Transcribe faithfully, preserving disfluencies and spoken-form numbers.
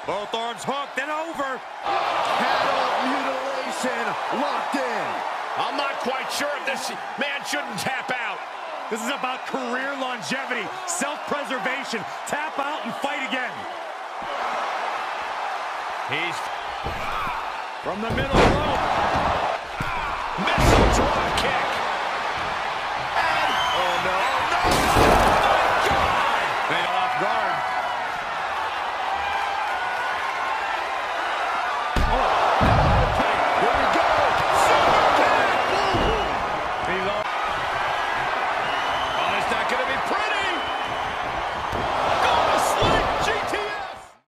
Both arms hooked and over. Cattle mutilation locked in. I'm not quite sure if this man shouldn't tap out. This is about career longevity, self-preservation. Tap out and fight again. He's from the middle rope. missile drop kick.